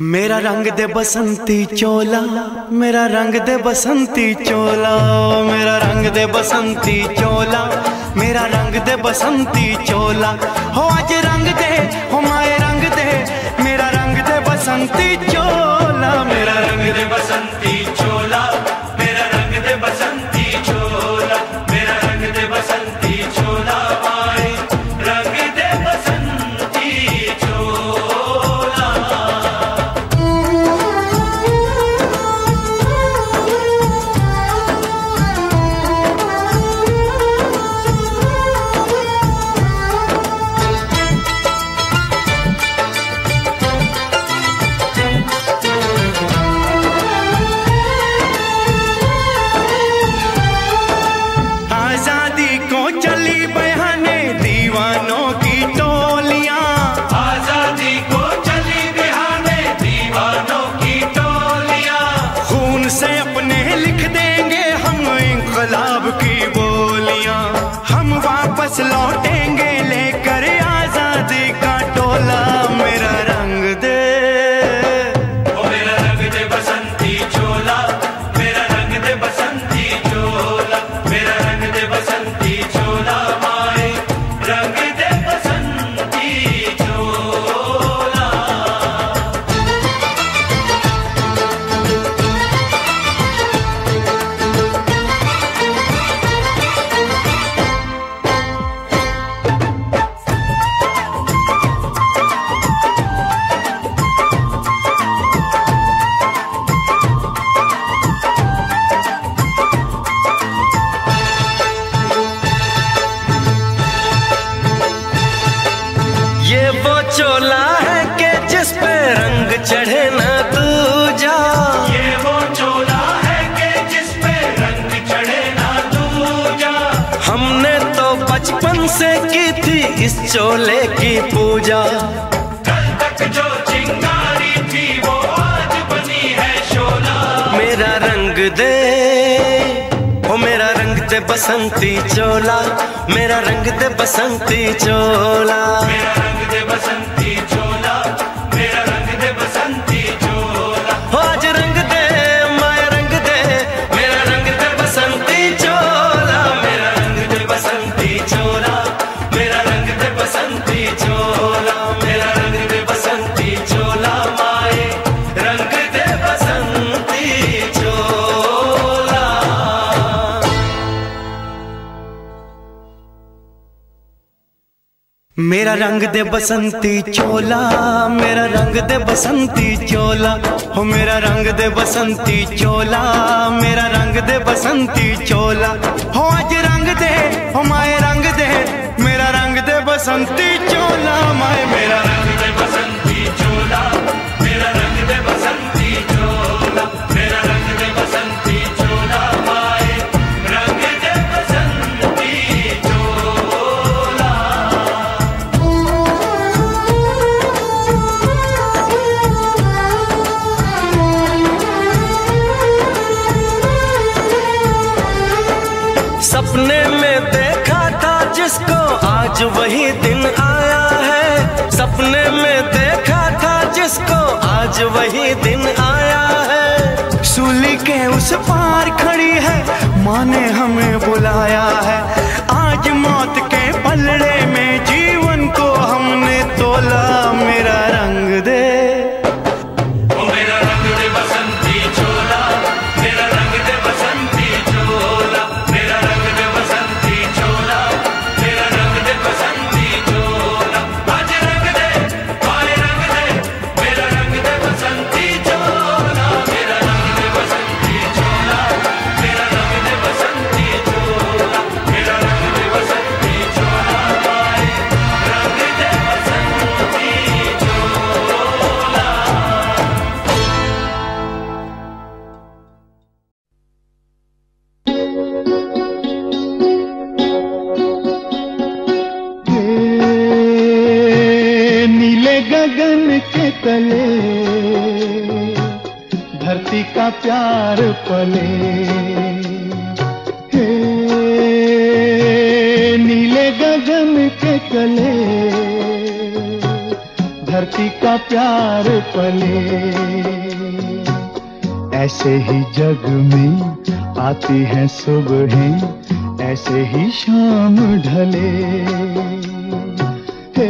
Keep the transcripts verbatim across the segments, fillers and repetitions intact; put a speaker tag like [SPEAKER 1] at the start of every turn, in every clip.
[SPEAKER 1] मेरा रंग दे बसंती चोला, मेरा रंग दे बसंती चोला, मेरा रंग दे बसंती चोला, मेरा रंग दे बसंती चोला। हो आज रंग दे, हो माए रंग दे, मेरा रंग दे बसंती चोला, मेरा रंग दे बसंती चोला, मेरा रंग दे बसंती चोला, मेरा रंग दे बसंती चोला, माए रंग दे बसंती चोला। इंकलाब की बोलियां हम वापस लौटेंगे लेकर आजादी का टोला। मेरा रंग दे, ओ मेरा रंग दे बसंती चोला, मेरा रंग दे बसंती चोला, मेरा रंग दे बसंती चोला, माए रंग दे बसंती चोला। ये वो चोला है कि जिस पे रंग चढ़े ना दूजा, ये वो चोला है कि जिस पे रंग चढ़े ना दूजा। हमने तो बचपन से की थी इस चोले की पूजा, कल तक जो चिंगारी थी वो आज बनी है शोला। मेरा रंग दे, ओ मेरा रंग दे बसंती चोला, मेरा रंग दे बसंती चोला, मेरा रंग दे बसंती चोला, मेरा रंग दे बसंती चोला। हो आज रंग दे, माया रंग दे, मेरा रंग दे बसंती चोला, मेरा रंग दे बसंती चोला, मेरा रंग दे बसंती चोला, मेरा रंग दे बसंती चोला, माए रंग दे बसंती चोला। मेरा रंग दे बसंती चोला, मेरा रंग दे बसंती चोला, हो मेरा रंग दे बसंती चोला, मेरा रंग दे बसंती चोला। हो आज रंग दे, हो माए रंग दे, मेरा रंग दे बसंती चोला, माए मेरा रंग दे बसंती चोला, मेरा रंग दे बसंती चोला, मेरा रंग दे बसंती चोला, माए रंग दे बसंती चोला। सपने में देखा था जिसको आज वही दिन आया है, सपने में देखा था जिसको आज वही दिन आया है। सूली के उस पार खड़ी है, माँ ने हमें बुलाया है। आज मौत के पलड़े में जीवन को हमने तोला। मेरा रंग दे, ओ मेरा रंग दे बसंती चोला, मेरा रंग दे बसंती चोला, मेरा रंग दे बसंती चोला, मेरा रंग दे बसंती चोला। आज रंग दे, माए रंग दे, मेरा रंग दे बसंती चोला, मेरा रंग दे बसंती चोला, मेरा रंग दे बसंती चोला, मेरा रंग दे बसंती चोला, माए रंग दे बसंती चोला।
[SPEAKER 2] नीले गगन के तले धरती का प्यार पले, हे नीले गगन के तले धरती का प्यार पले। ऐसे ही जग में आती हैं सुबहें, ऐसे ही शाम ढले। हे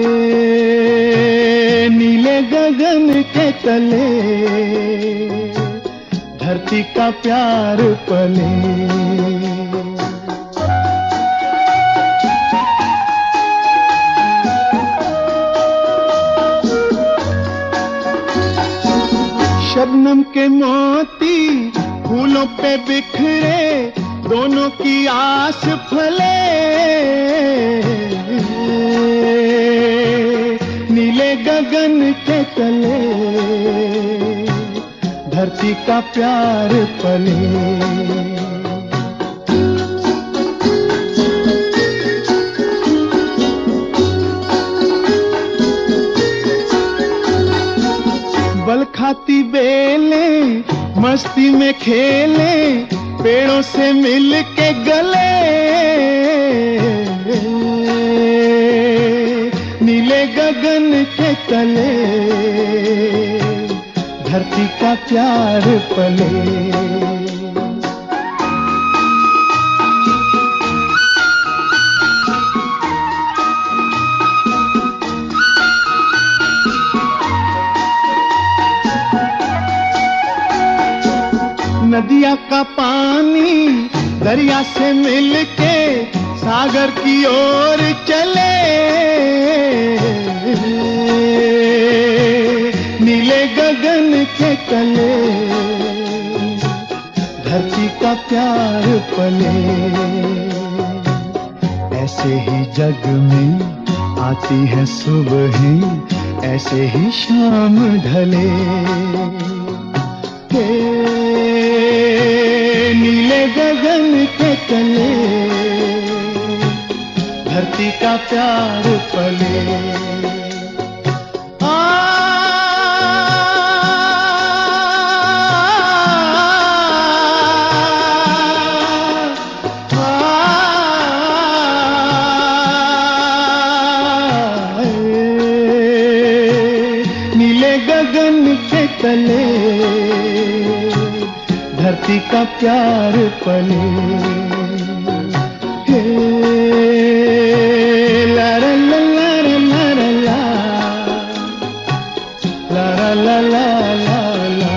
[SPEAKER 2] नीले गगन के तले, धरती का प्यार पले। शबनम के मोती फूलों पे बिखरे, दोनों की आस फले। नीले गगन के तले, धरती का प्यार पले। बल खाती बेले मस्ती में खेले, पेड़ों से मिल के गले। नीले गगन के तले, धरती का प्यार पले। नदिया का पानी दरिया से मिलके सागर की ओर चले। नीले गगन के तले, धरती का प्यार पले। ऐसे ही जग में आती है सुबहें, ऐसे ही शाम ढले। नीले गगन के तले, धरती का प्यार पले। आ, आ, आ, नीले गगन के तले, धरती का प्यार पले। हे ला ला ला ला ला ला ला ला ला ला ला।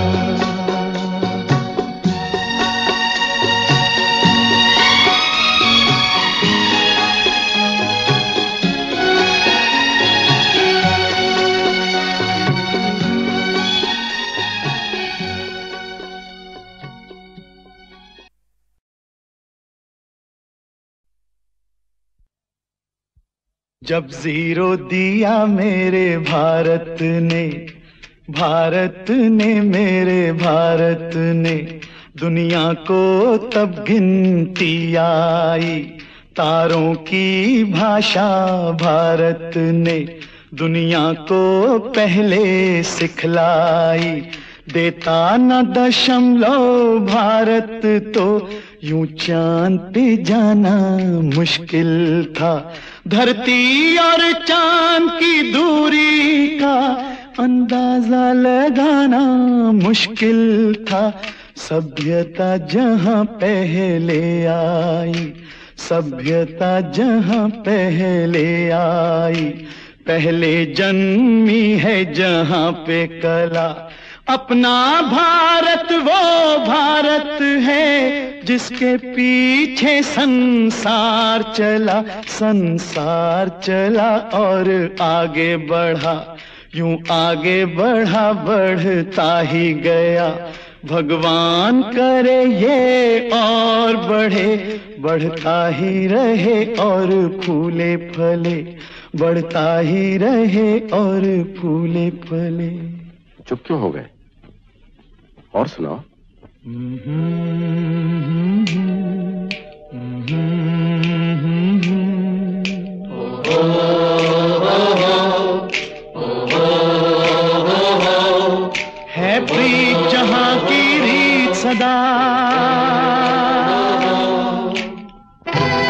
[SPEAKER 2] जब जीरो दिया मेरे भारत ने, भारत ने मेरे भारत ने, दुनिया को तब गिनती आई। तारों की भाषा भारत ने दुनिया को पहले सिखलाई। देता न दशमलव भारत तो यूं चांद पे जाना मुश्किल था। धरती और चांद की दूरी का अंदाजा लगाना मुश्किल था। सभ्यता जहां पहले आई, सभ्यता जहां पहले आई, पहले जन्मी है जहां पे कला। अपना भारत वो भारत है जिसके पीछे संसार चला, संसार चला और आगे बढ़ा, यूं आगे बढ़ा बढ़ता ही गया। भगवान करे ये और बढ़े, बढ़ता ही रहे और फूले फले, बढ़ता ही रहे और फूले फले।
[SPEAKER 3] चुप क्यों हो गए? और सुनाओ।
[SPEAKER 2] है प्रीत जहां की रीत सदा,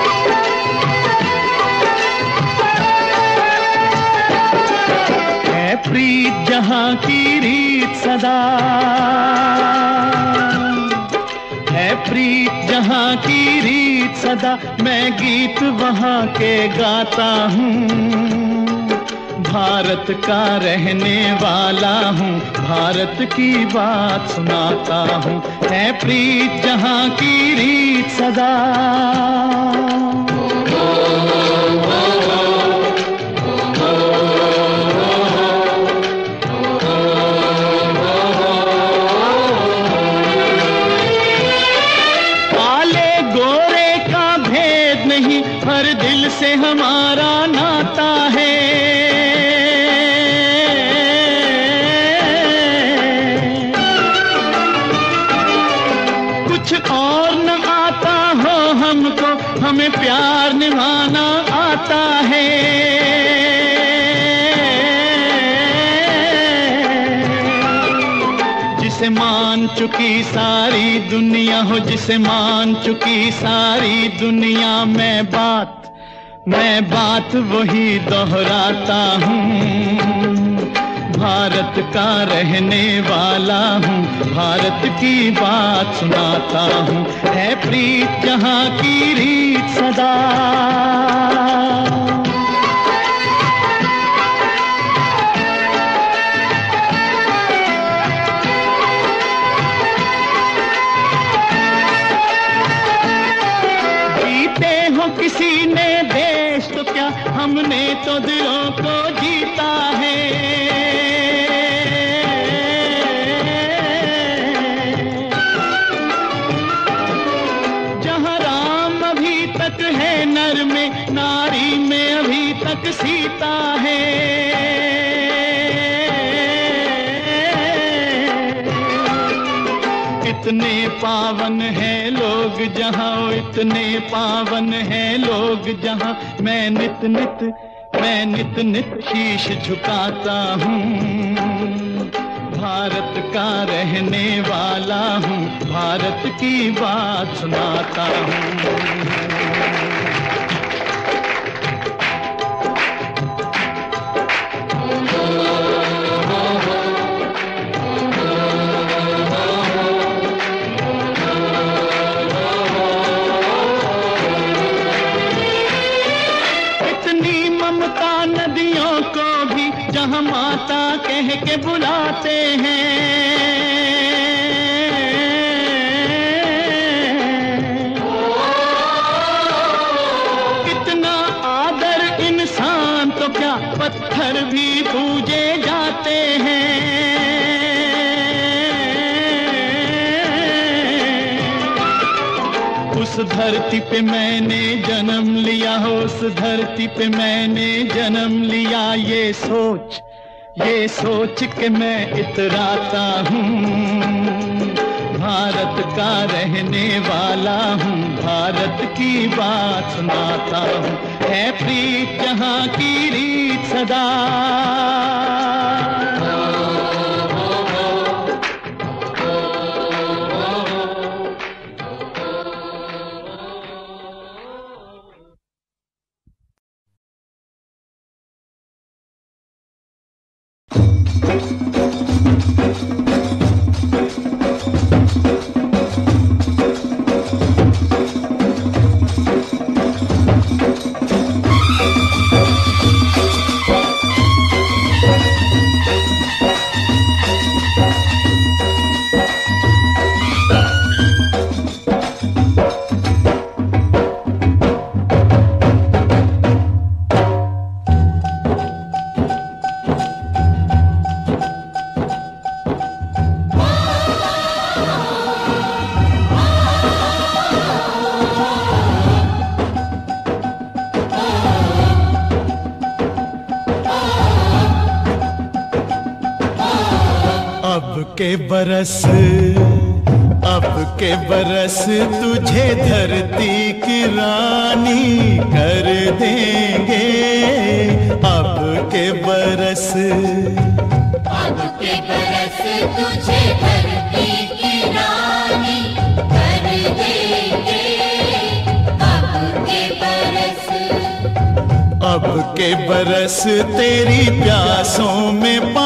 [SPEAKER 2] है प्रीत जहां की रीत सदा, है प्रीत जहां की रीत सदा, मैं गीत वहां के गाता हूँ। भारत का रहने वाला हूँ, भारत की बात सुनाता हूँ, है प्रीत जहां की रीत सदा। हर दिल से हमारा नाता है, कुछ और न आता हो हमको, हमें प्यार निभाना आता है। जिसे मान चुकी सारी दुनिया हो, जिसे मान चुकी सारी दुनिया, मैं बात मैं बात वही दोहराता हूँ। भारत का रहने वाला हूँ, भारत की बात सुनाता हूँ, है प्रीत जहां की रीत सदा। किसी ने देश तो क्या, हमने तो दिलों को जीता है। जहाँ राम अभी तक है नर में, नारी में अभी तक सीता है। इतने पावन हैं लोग जहाँ, इतने पावन हैं लोग जहाँ, मैं नित नित मैं नित नित शीश झुकाता हूँ। भारत का रहने वाला हूँ, भारत की बात सुनाता हूँ। नदियों को भी जहाँ माता कह के बुलाते हैं, कितना आदर इंसान तो क्या, पत्थर भी पूजे जाते हैं। उस धरती पे मैंने जन्म लिया हो, उस धरती पे मैंने जन्म लिया, ये सोच ये सोच के मैं इतराता हूँ। भारत का रहने वाला हूँ, भारत की बात सुनाता हूँ, है प्रीत जहाँ की रीत सदा। के बरस अब के बरस तुझे धरती की रानी कर देंगे। अब के बरस
[SPEAKER 4] अब के बरस तुझे धरती की रानी कर देंगे। अब के बरस
[SPEAKER 2] अब के बरस तेरी प्यासों में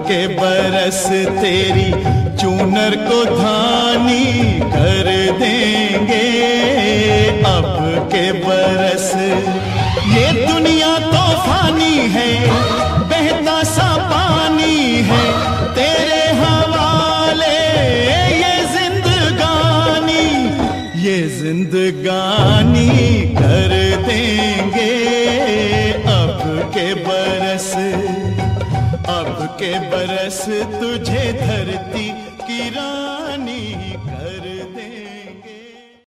[SPEAKER 2] के बरस तेरी चूनर को धानी कर देंगे। अब के बरस ये दुनिया तो फानी है, बहता सा पानी है तेरे हवाले ये जिंदगानी, ये जिंदगानी कर देंगे। अब के बरस, अब के बरस तुझे धरती की राह